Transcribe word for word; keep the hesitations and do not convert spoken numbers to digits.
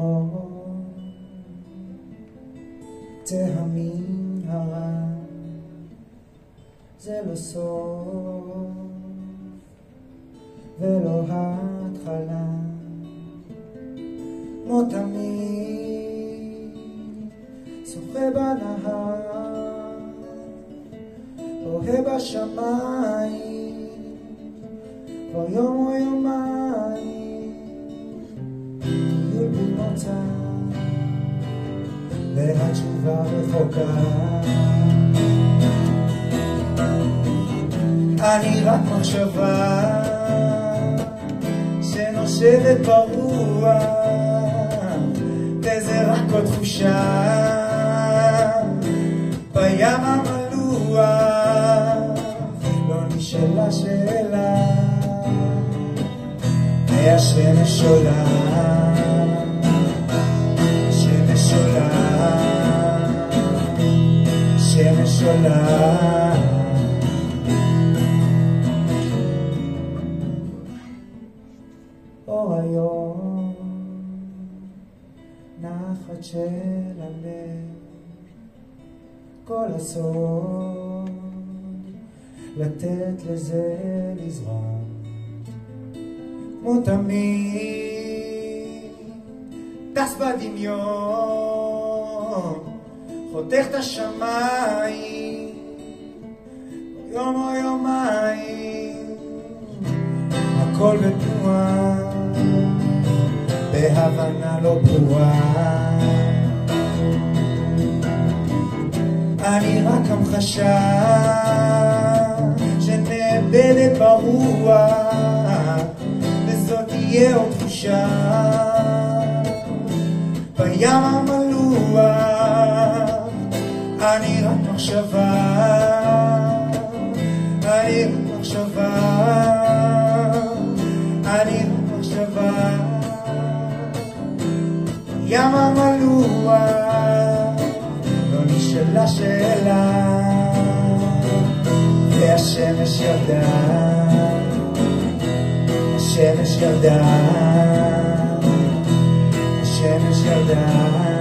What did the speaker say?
היום תהמין הרע, זה לא סוף ולא התחלה. כמו תמיד שוחה בנהר, רואה בשמיים כבר יום או יומיים, טיול במוצא והתשובה רחוקה. אני רק מחשבה שנושבת ברוח, וזה רק עוד תחושה בים המלוח. לא נשאלה שאלה, השמש עולה, השמש עולה, השמש עולה. אור היום, נחת של הלב, כל הסוד, לתת לזה לזרום. כמו תמיד, טס בדמיון, חותך את השמיים, יום או יומיים, הכל בתנועה, בהבנה לא ברורה. אני רק המחשה שנאבדת ברוח, וזאת תהיה עוד תחושה בים המלוח. אני רק מחשבה, אני רק מחשבה, אני רק מחשבה, ים המלוח. לא נשאלה שאלה, והשמש ירדה, השמש ירדה, השמש ירדה.